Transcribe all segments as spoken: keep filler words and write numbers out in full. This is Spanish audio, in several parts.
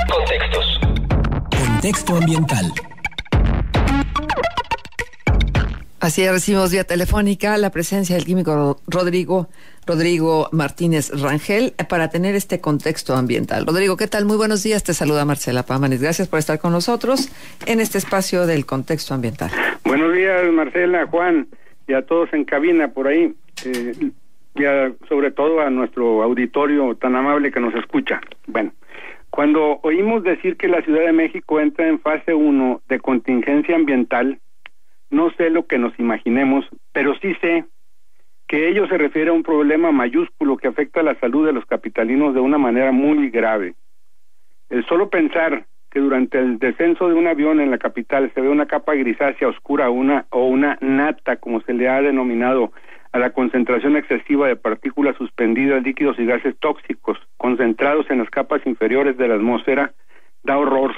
Contextos. Contexto ambiental. Así recibimos vía telefónica la presencia del químico Rodrigo, Rodrigo Martínez Rangel para tener este contexto ambiental. Rodrigo, ¿qué tal? Muy buenos días. Te saluda Marcela Pámanes. Gracias por estar con nosotros en este espacio del contexto ambiental. Buenos días, Marcela, Juan, y a todos en cabina por ahí, eh, y a, sobre todo a nuestro auditorio tan amable que nos escucha. Bueno, cuando oímos decir que la Ciudad de México entra en fase uno de contingencia ambiental, no sé lo que nos imaginemos, pero sí sé que ello se refiere a un problema mayúsculo que afecta a la salud de los capitalinos de una manera muy grave. El solo pensar que durante el descenso de un avión en la capital se ve una capa grisácea oscura una o una nata, como se le ha denominado, a la concentración excesiva de partículas suspendidas, líquidos y gases tóxicos concentrados en las capas inferiores de la atmósfera, da horror,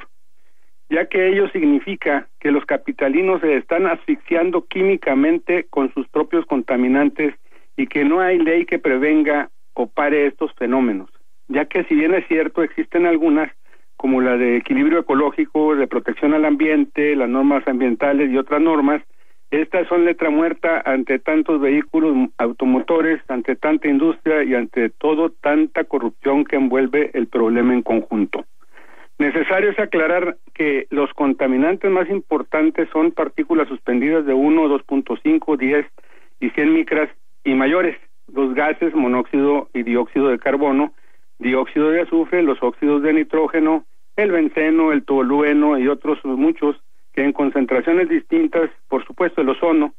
ya que ello significa que los capitalinos se están asfixiando químicamente con sus propios contaminantes y que no hay ley que prevenga o pare estos fenómenos, ya que si bien es cierto, existen algunas, como la de equilibrio ecológico, de protección al ambiente, las normas ambientales y otras normas, estas son letra muerta ante tantos vehículos automotores, ante tanta industria y ante todo tanta corrupción que envuelve el problema en conjunto. Necesario es aclarar que los contaminantes más importantes son partículas suspendidas de uno, dos punto cinco, diez y cien micras y mayores, los gases monóxido y dióxido de carbono, dióxido de azufre, los óxidos de nitrógeno, el benceno, el tolueno y otros muchos que en concentraciones distintas, por supuesto el ozono,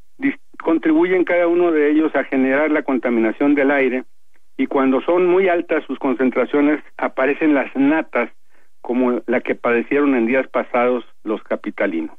contribuyen cada uno de ellos a generar la contaminación del aire, y cuando son muy altas sus concentraciones aparecen las natas, como la que padecieron en días pasados los capitalinos.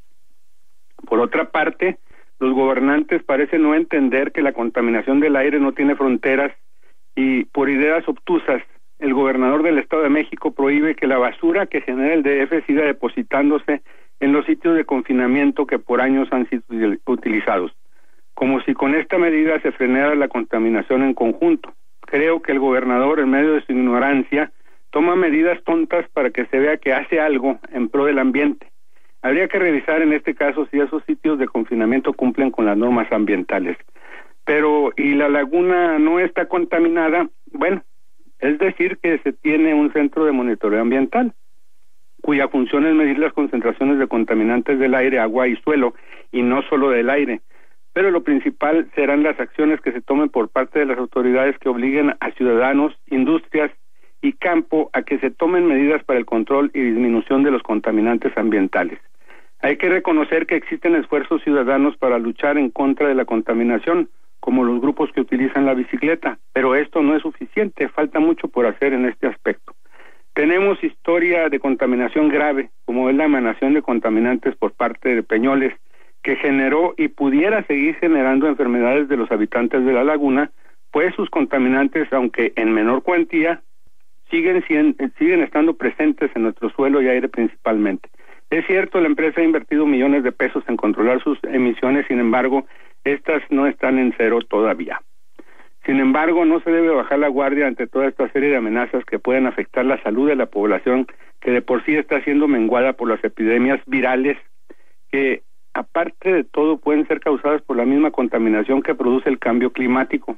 Por otra parte, los gobernantes parecen no entender que la contaminación del aire no tiene fronteras y, por ideas obtusas, el gobernador del Estado de México prohíbe que la basura que genera el D F siga depositándose en los sitios de confinamiento que por años han sido utilizados, como si con esta medida se frenara la contaminación en conjunto. Creo que el gobernador, en medio de su ignorancia, toma medidas tontas para que se vea que hace algo en pro del ambiente. Habría que revisar en este caso si esos sitios de confinamiento cumplen con las normas ambientales. Pero, ¿y la laguna no está contaminada? Bueno, es decir que se tiene un centro de monitoreo ambiental, cuya función es medir las concentraciones de contaminantes del aire, agua y suelo, y no solo del aire. Pero lo principal serán las acciones que se tomen por parte de las autoridades que obliguen a ciudadanos, industrias y campo a que se tomen medidas para el control y disminución de los contaminantes ambientales. Hay que reconocer que existen esfuerzos ciudadanos para luchar en contra de la contaminación, como los grupos que utilizan la bicicleta, pero esto no es suficiente, falta mucho por hacer en este aspecto. Tenemos historia de contaminación grave, como es la emanación de contaminantes por parte de Peñoles, que generó y pudiera seguir generando enfermedades de los habitantes de la laguna, pues sus contaminantes, aunque en menor cuantía, siguen, siguen estando presentes en nuestro suelo y aire principalmente. Es cierto, la empresa ha invertido millones de pesos en controlar sus emisiones, sin embargo, estas no están en cero todavía. Sin embargo, no se debe bajar la guardia ante toda esta serie de amenazas que pueden afectar la salud de la población, que de por sí está siendo menguada por las epidemias virales, que aparte de todo pueden ser causadas por la misma contaminación que produce el cambio climático.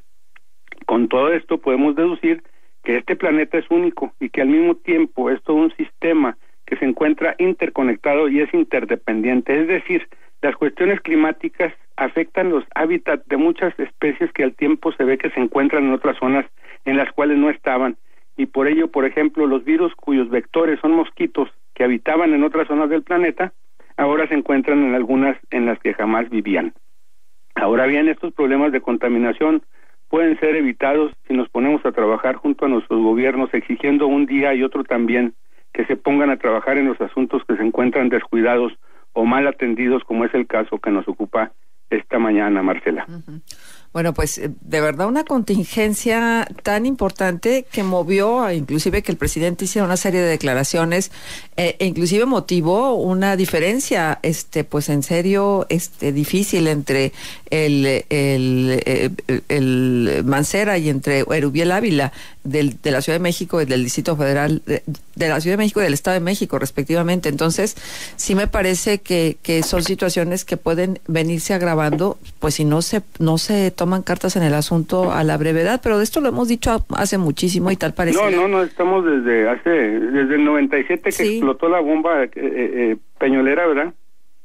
Con todo esto podemos deducir que este planeta es único y que al mismo tiempo es todo un sistema que se encuentra interconectado y es interdependiente, es decir, las cuestiones climáticas afectan los hábitats de muchas especies que al tiempo se ve que se encuentran en otras zonas en las cuales no estaban, y por ello, por ejemplo, los virus cuyos vectores son mosquitos que habitaban en otras zonas del planeta, ahora se encuentran en algunas en las que jamás vivían. Ahora bien, estos problemas de contaminación pueden ser evitados si nos ponemos a trabajar junto a nuestros gobiernos, exigiendo un día y otro también que se pongan a trabajar en los asuntos que se encuentran descuidados o mal atendidos, como es el caso que nos ocupa esta mañana, Marcela. Uh-huh. Bueno, pues de verdad una contingencia tan importante que movió, a, inclusive que el presidente hiciera una serie de declaraciones, eh, e inclusive motivó una diferencia, este, pues en serio, este, difícil entre el, el, el, el Mancera y entre Erubiel Ávila del, de la Ciudad de México y del Distrito Federal, de, de la Ciudad de México y del Estado de México, respectivamente. Entonces, sí me parece que, que son situaciones que pueden venirse agravando, pues si no se, no se toman cartas en el asunto a la brevedad, pero de esto lo hemos dicho hace muchísimo y tal parece. No, no, no, estamos desde hace, desde el noventa y siete que sí. explotó la bomba eh, eh, peñolera, ¿verdad?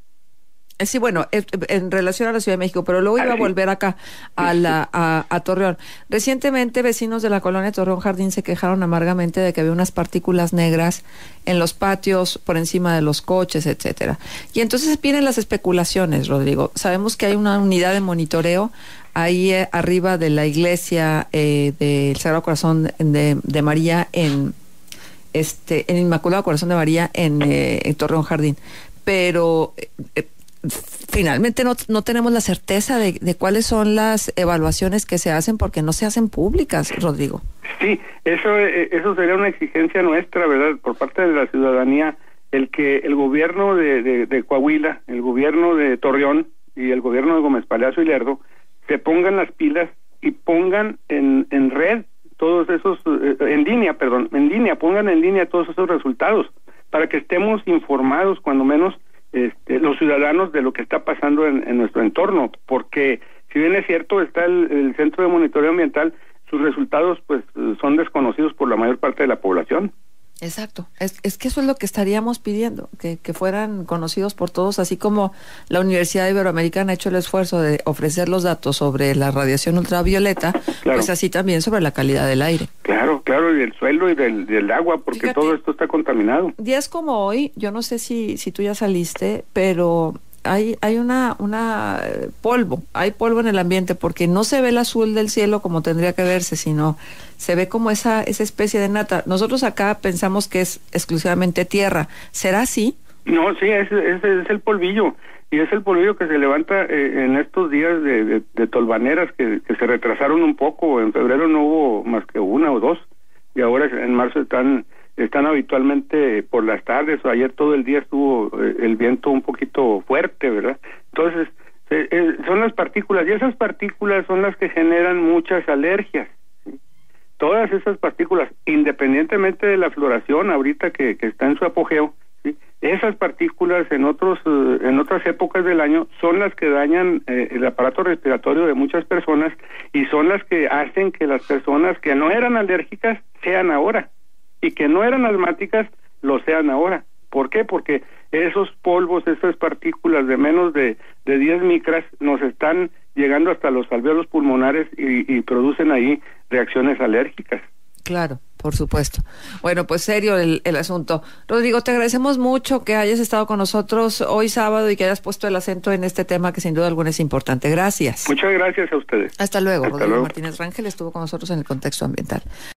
Sí, bueno, en relación a la Ciudad de México, pero luego iba a volver acá a la a, a Torreón. Recientemente, vecinos de la colonia Torreón Jardín se quejaron amargamente de que había unas partículas negras en los patios, por encima de los coches, etcétera. Y entonces vienen las especulaciones, Rodrigo. Sabemos que hay una unidad de monitoreo ahí eh, arriba de la iglesia eh, del Sagrado Corazón de, de María en este en Inmaculado Corazón de María en, eh, en Torreón Jardín, pero eh, finalmente no, no tenemos la certeza de, de cuáles son las evaluaciones que se hacen porque no se hacen públicas, Rodrigo. Sí, eso eso sería una exigencia nuestra, ¿verdad? Por parte de la ciudadanía, el que el gobierno de, de, de Coahuila, el gobierno de Torreón y el gobierno de Gómez Palacio y Lerdo se pongan las pilas y pongan en, en red todos esos, eh, en línea, perdón, en línea, pongan en línea todos esos resultados para que estemos informados, cuando menos, Este, los ciudadanos de lo que está pasando en, en nuestro entorno, porque si bien es cierto está el, el Centro de Monitoreo Ambiental, sus resultados pues son desconocidos por la mayor parte de la población. Exacto, es, es que eso es lo que estaríamos pidiendo, que, que fueran conocidos por todos, así como la Universidad Iberoamericana ha hecho el esfuerzo de ofrecer los datos sobre la radiación ultravioleta, claro. Pues así también sobre la calidad del aire. Claro, claro, y del suelo y del, del agua, porque Fíjate, todo esto está contaminado. Días como hoy, yo no sé si, si tú ya saliste, pero hay hay una una eh, polvo, hay polvo en el ambiente porque no se ve el azul del cielo como tendría que verse, sino se ve como esa esa especie de nata. Nosotros acá pensamos que es exclusivamente tierra. ¿Será así? No, sí, es, es, es el polvillo, y es el polvillo que se levanta eh, en estos días de, de, de tolvaneras que, que se retrasaron un poco. En febrero no hubo más que una o dos, y ahora en marzo están están habitualmente por las tardes, o ayer todo el día estuvo eh, el viento un poquito fuerte, ¿verdad? Entonces, eh, eh, son las partículas, y esas partículas son las que generan muchas alergias, ¿sí? Todas esas partículas, independientemente de la floración ahorita que, que está en su apogeo, ¿sí? Esas partículas en otros eh, en otras épocas del año son las que dañan eh, el aparato respiratorio de muchas personas, y son las que hacen que las personas que no eran alérgicas sean ahora, y que no eran asmáticas lo sean ahora. ¿Por qué? Porque esos polvos, esas partículas de menos de, de diez micras nos están llegando hasta los alvéolos pulmonares y, y producen ahí reacciones alérgicas. Claro, por supuesto. Bueno, pues serio el, el asunto. Rodrigo, te agradecemos mucho que hayas estado con nosotros hoy sábado y que hayas puesto el acento en este tema que sin duda alguna es importante. Gracias. Muchas gracias a ustedes. Hasta luego. Hasta Rodrigo luego. Martínez Rangel estuvo con nosotros en el contexto ambiental.